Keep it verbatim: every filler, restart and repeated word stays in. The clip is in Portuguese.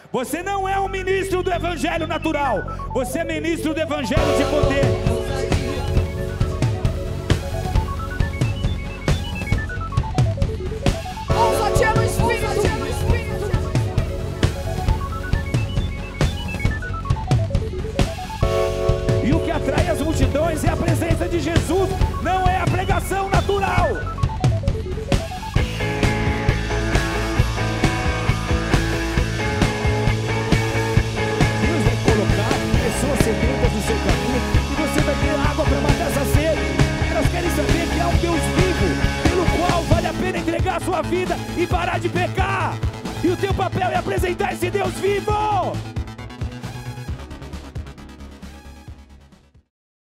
Você não é um ministro do evangelho natural, você é ministro do evangelho de poder. E o que atrai as multidões é a presença de Jesus, não é a pregação natural. Deus vai colocar pessoas sedentas no seu caminho e você vai ter água para matar essa sede. Elas querem saber que há um Deus vivo, pelo qual vale a pena entregar a sua vida e parar de pecar. E o teu papel é apresentar esse Deus vivo.